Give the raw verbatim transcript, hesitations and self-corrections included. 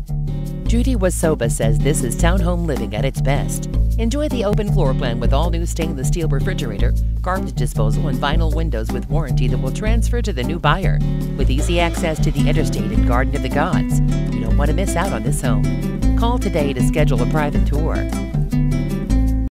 Judy Wasoba says this is townhome living at its best. Enjoy the open floor plan with all new stainless steel refrigerator, garbage disposal, and vinyl windows with warranty that will transfer to the new buyer. With easy access to the interstate and Garden of the Gods, you don't want to miss out on this home. Call today to schedule a private tour.